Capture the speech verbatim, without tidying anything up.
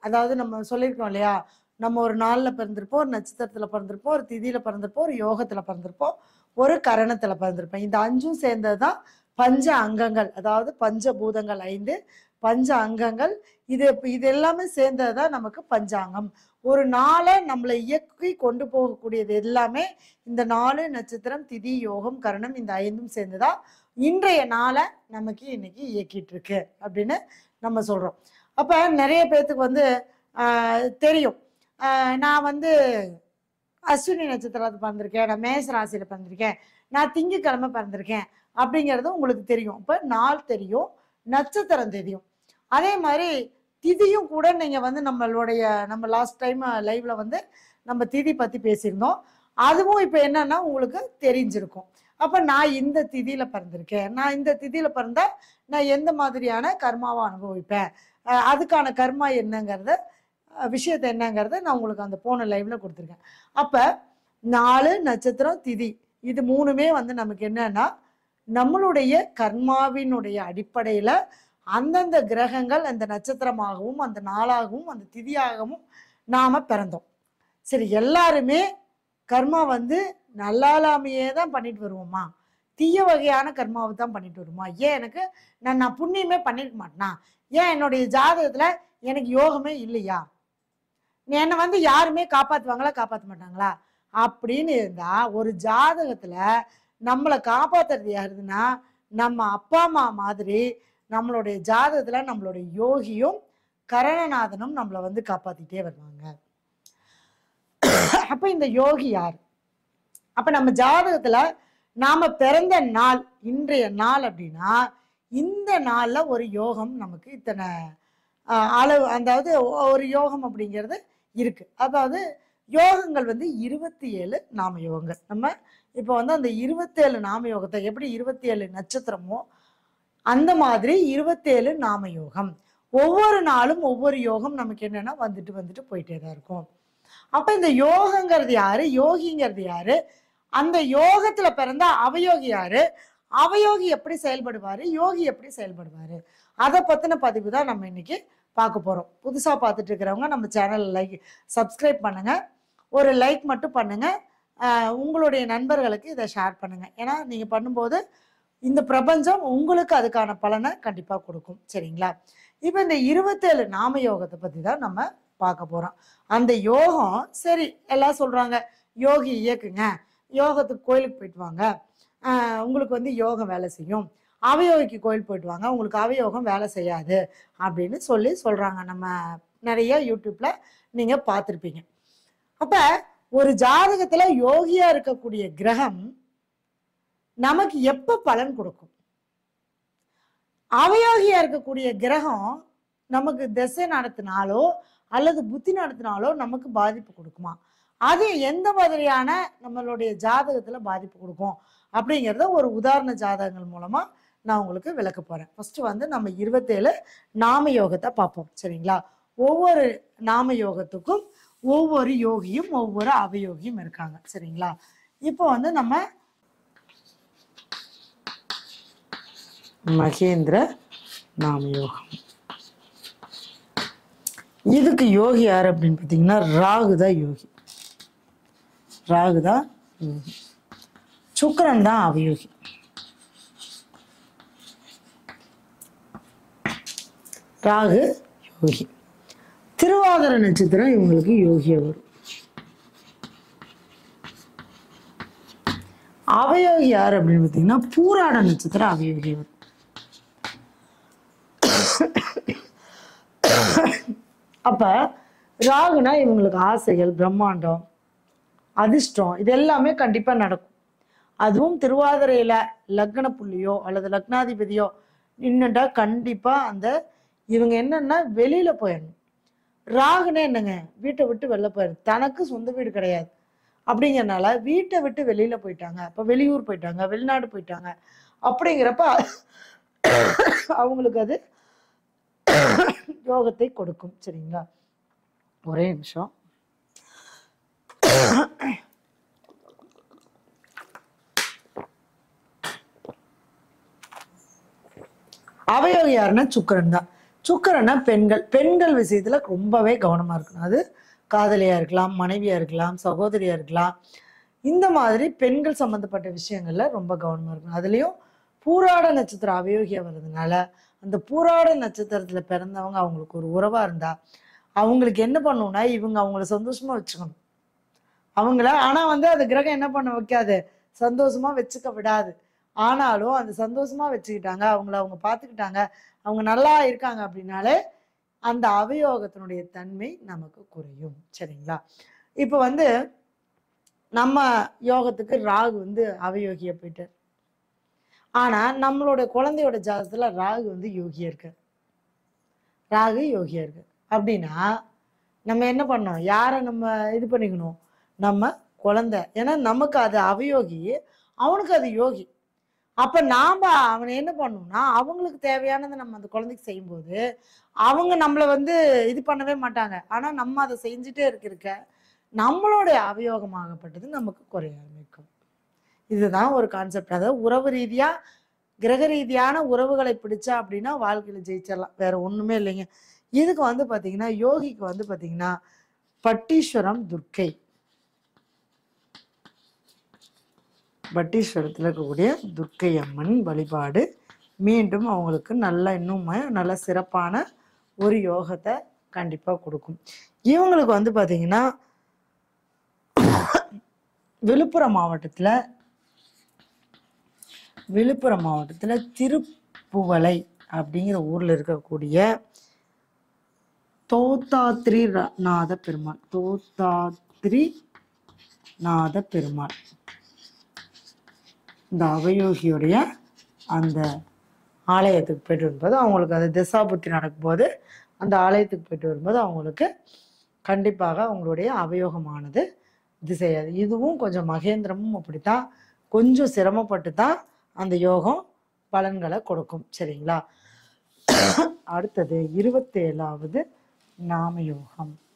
அதாவது நம்ம சொல்லியிருக்கோம் இல்லையா, நம்ம ஒரு நாள்ல பிறந்திருப்போம், ஒரு நட்சத்திரத்துல பிறந்திருப்போம், ஒரு திதியில பிறந்திருப்போம், ஒரு யோகத்துல பிறந்திருப்போம், ஒரு கரணத்துல பிறந்திருப்போம். இந்த அஞ்சும் சேர்ந்தது தான் பஞ்ச அங்கங்கள். அதாவது பஞ்சபூதங்கள் ஐந்து, பஞ்ச அங்கங்கள். இது இது எல்லாமே சேர்ந்தது தான் நமக்கு பஞ்சாங்கம். ஒரு நாளை நம்மளை இயக்கி கொண்டு போகக்கூடியது எல்லாமே இந்த நாலு நட்சத்திரம், திதி, யோகம், கரணம், இந்த ஐந்தும் சேர்ந்துதான் இன்றைய நாளை நமக்கு இன்னைக்கு இயக்கிட்டு இருக்கு அப்படின்னு நம்ம சொல்றோம். அப்ப நிறைய பேர்த்துக்கு வந்து ஆஹ் தெரியும், ஆஹ் நான் வந்து அஸ்வினி நட்சத்திரத்தை பிறந்திருக்கேன், நான் மேச ராசியில பிறந்திருக்கேன், நான் திங்கக்கிழமை பிறந்திருக்கேன் அப்படிங்கிறது உங்களுக்கு தெரியும். இப்ப நாள் தெரியும், நட்சத்திரம் தெரியும். அதே மாதிரி திதியும் கூட நீங்க வந்து நம்மளுடைய நம்ம லாஸ்ட் டைம் லைவ்ல வந்து நம்ம திதி பத்தி பேசியிருந்தோம். அதுவும் இப்ப என்னன்னா உங்களுக்கு தெரிஞ்சிருக்கும். அப்ப நான் இந்த திதியில பிறந்திருக்கேன், நான் இந்த திதியில பிறந்தா நான் எந்த மாதிரியான கர்மாவை அனுபவிப்பேன், அஹ் அதுக்கான கர்மா என்னங்கிறத விஷயத்த என்னங்கிறத நான் உங்களுக்கு அந்த போன லைவ்ல கொடுத்துருக்கேன். அப்ப நாலு நட்சத்திரம் திதி இது மூணுமே வந்து நமக்கு என்னன்னா நம்மளுடைய கர்மாவினுடைய அடிப்படையில அந்தந்த கிரகங்கள் அந்த நட்சத்திரமாகவும் அந்த நாளாகவும் அந்த திதியாகவும் நாம பிறந்தோம். சரி, எல்லாருமே கர்மா வந்து நல்லாலாமையே தான் பண்ணிட்டு வருவோமா, தீய வகையான கர்மாவை தான் பண்ணிட்டு வருமா? ஏன் எனக்கு நான் நான் புண்ணியமே பண்ணிருக்க மாட்டேனா? ஏன் என்னுடைய ஜாதகத்துல எனக்கு யோகமே இல்லையா? என்னை வந்து யாருமே காப்பாத்துவாங்களா காப்பாற்ற மாட்டாங்களா அப்படின்னு இருந்தா, ஒரு ஜாதகத்துல நம்மளை காப்பாத்துறது யாருதுன்னா நம்ம அப்பா அம்மா மாதிரி நம்மளுடைய ஜாதகத்துல நம்மளுடைய யோகியும் கரணநாதனும் நம்மளை வந்து காப்பாத்திட்டே வருவாங்க. அப்ப இந்த யோகி யார்? அப்ப நம்ம ஜாதகத்துல நாம பிறந்த நாள் இன்றைய நாள் அப்படின்னா இந்த நாள்ல ஒரு யோகம் நமக்கு இத்தனை அளவு, அதாவது ஒரு யோகம் அப்படிங்கிறது இருக்கு. அதாவது யோகங்கள் வந்து இருபத்தி ஏழு நாம யோகங்கள். நம்ம இப்போ வந்து அந்த இருபத்தி ஏழு நாம யோகத்தை எப்படி இருபத்தி ஏழு நட்சத்திரமோ அந்த மாதிரி இருபத்தி ஏழு நாம யோகம். ஒவ்வொரு நாளும் ஒவ்வொரு யோகம் நமக்கு என்னன்னா வந்துட்டு வந்துட்டு போயிட்டே தான் இருக்கும். அப்ப இந்த யோகங்கிறது யாரு, யோகிங்கிறது யாரு, அந்த யோகத்துல பிறந்த அவயோகி யாரு, அவயோகி எப்படி செயல்படுவாரு, யோகி எப்படி செயல்படுவாரு, அதை பத்தின பதிவு தான் நம்ம இன்னைக்கு பார்க்க போறோம். புதுசா பார்த்துட்டு இருக்கிறவங்க நம்ம சேனல் லைக் சப்ஸ்கிரைப் பண்ணுங்க, ஒரு லைக் மட்டும் பண்ணுங்க, உங்களுடைய நண்பர்களுக்கு இதை ஷேர் பண்ணுங்க. ஏன்னா நீங்க பண்ணும்போது இந்த பிரபஞ்சம் உங்களுக்கு அதுக்கான பலனை கண்டிப்பா கொடுக்கும். சரிங்களா? இப்ப இந்த இருபத்தேழு நாம யோகத்தை பத்தி தான் நம்ம பார்க்க போறோம். அந்த யோகம் சரி எல்லாம் சொல்றாங்க யோகி இயக்குங்க, யோகத்துக்கு கோயிலுக்கு போயிட்டு வாங்க, ஆஹ் உங்களுக்கு வந்து யோகம் வேலை செய்யும், அவயோகிக்கு கோயில் போயிட்டு வாங்க உங்களுக்கு அவயோகம் வேலை செய்யாது அப்படின்னு சொல்லி சொல்றாங்க. நம்ம நிறைய யூடியூப்ல நீங்க பார்த்துருப்பீங்க. அப்ப ஒரு ஜாதகத்துல யோகியா இருக்கக்கூடிய கிரகம் நமக்கு எப்ப பலன் கொடுக்கும்? அவயோகியா இருக்கக்கூடிய கிரகம் நமக்கு திசை நடத்தினாலோ அல்லது புத்தி நடத்தினாலோ நமக்கு பாதிப்பு கொடுக்குமா? அது எந்த மாதிரியான நம்மளுடைய ஜாதகத்துல பாதிப்பு கொடுக்கும் அப்படிங்கிறத ஒரு உதாரண ஜாதகங்கள் மூலமா நான் உங்களுக்கு விளக்க போறேன். ஃபர்ஸ்ட் வந்து நம்ம இருபத்தேழு நாம யோகத்தை பார்ப்போம். சரிங்களா? ஒவ்வொரு நாம யோகத்துக்கும் ஒவ்வொரு யோகியும் ஒவ்வொரு அவயோகியும் இருக்காங்க. சரிங்களா? இப்போ வந்து நம்ம மகேந்திர நாமயோகம், இதுக்கு யோகி யார் அப்படின்னு பார்த்தீங்கன்னா ராகுதான் யோகி. ராகுதான் யோகி, சுக்கிரன் தான் அவயோகி. ராகு யோகி. திருவாதிரை நட்சத்திரம் இவங்களுக்கு யோகியா வரும். அவயோகி யார் அப்படின்னு பார்த்தீங்கன்னா பூராட நட்சத்திரம் அவயோகி வரும். அப்ப ராகுனா இவங்களுக்கு ஆசைகள், பிரம்மாண்டம், அதிர்ஷ்டம் இது எல்லாமே கண்டிப்பா நடக்கும். அதுவும் திருவாதிரையில லக்ன புள்ளியோ அல்லது லக்னாதிபதியோ நின்னுட்டா கண்டிப்பா அந்த இவங்க என்னன்னா வெளியில போயிடணும். ராகுனே என்னங்க வீட்டை விட்டு வெளில போயிடும், தனக்கு சொந்த வீடு கிடையாது அப்படிங்கிறனால வீட்டை விட்டு வெளியில போயிட்டாங்க, அப்ப வெளியூர் போயிட்டாங்க, வெளிநாடு போயிட்டாங்க அப்படிங்கிறப்ப அவங்களுக்கு அது யோகத்தை கொடுக்கும். சரிங்களா? ஒரே நிமிஷம். அவயோகி யாருன்னா சுக்கிரன் தான். சுக்கிரன்னா பெண்கள் பெண்கள் விஷயத்துல ரொம்பவே கவனமா இருக்கணும். அது காதலியா இருக்கலாம், மனைவியா இருக்கலாம், சகோதரியா இருக்கலாம். இந்த மாதிரி பெண்கள் சம்பந்தப்பட்ட விஷயங்கள்ல ரொம்ப கவனமா இருக்கணும். அதுலயும் பூராட நட்சத்திரம் அவயோகியா வர்றதுனால அந்த பூராட நட்சத்திரத்துல பிறந்தவங்க அவங்களுக்கு ஒரு உறவா இருந்தா அவங்களுக்கு என்ன பண்ணும்னா இவங்க அவங்கள சந்தோஷமா வச்சுக்கணும் அவங்கள. ஆனா வந்து அது கிரகம் என்ன பண்ண வைக்காது, சந்தோஷமா வச்சுக்க விடாது. ஆனாலும் அந்த சந்தோஷமா வச்சுக்கிட்டாங்க, அவங்கள அவங்க பார்த்துக்கிட்டாங்க, அவங்க நல்லா இருக்காங்க அப்படின்னாலே அந்த அவயோகத்தினுடைய தன்மை நமக்கு குறையும். சரிங்களா? இப்போ வந்து நம்ம யோகத்துக்கு ராகு வந்து அவயோகியா போயிட்டு, ஆனா நம்மளோட குழந்தையோட ஜாதகத்துல ராகு வந்து யோகியா இருக்கு, ராகு யோகியா இருக்கு அப்படின்னா நம்ம என்ன பண்ணோம், யாரை நம்ம இது பண்ணிக்கணும், நம்ம குழந்தை. ஏன்னா நமக்கு அது அவயோகி, அவனுக்கு அது யோகி. அப்ப நாம அவனை என்ன பண்ணணும்னா அவங்களுக்கு தேவையானதை நம்ம அந்த குழந்தைக்கு செய்யும்போது அவங்க நம்மளை வந்து இது பண்ணவே மாட்டாங்க. ஆனா நம்ம அதை செஞ்சுட்டே இருக்க இருக்க நம்மளுடைய அவயோகமாகப்பட்டது நமக்கு குறைய ஆரம்பிக்கும். இதுதான் ஒரு கான்செப்ட். அதாவது உறவு ரீதியா கிரக ரீதியான உறவுகளை பிடிச்சா அப்படின்னா வாழ்க்கையில ஜெயிச்சிடலாம், வேற ஒண்ணுமே இல்லைங்க. இதுக்கு வந்து பாத்தீங்கன்னா யோகிக்கு வந்து பாத்தீங்கன்னா பட்டீஸ்வரம் துர்க்கை, பட்டீஸ்வரத்தில் இருக்கக்கூடிய துர்க்கை அம்மன் வழிபாடு மீண்டும் அவங்களுக்கு நல்ல இன்னும் நல்ல சிறப்பான ஒரு யோகத்தை கண்டிப்பா கொடுக்கும். இவங்களுக்கு வந்து பாத்தீங்கன்னா விழுப்புரம் மாவட்டத்துல விழுப்புரம் மாவட்டத்துல திருப்புவலை அப்படிங்கிற ஊர்ல இருக்கக்கூடிய தோத்தாத்ரி நாத பெருமாள், தோத்தாத்ரி நாத பெருமாள் இந்த அவயோகியுடைய அந்த ஆலயத்துக்கு போயிட்டு வரும்போது அவங்களுக்கு அது திசாபுத்தி நடக்கும்போது அந்த ஆலயத்துக்கு போயிட்டு வரும்போது அவங்களுக்கு கண்டிப்பாக அவங்களுடைய அவயோகமானது திசையாது. இதுவும் கொஞ்சம் மகேந்திரமும் அப்படித்தான், கொஞ்சம் சிரமப்பட்டு தான் அந்த யோகம் பலன்களை கொடுக்கும். சரிங்களா? அடுத்தது இருபத்தேழாவது நாம யோகம்.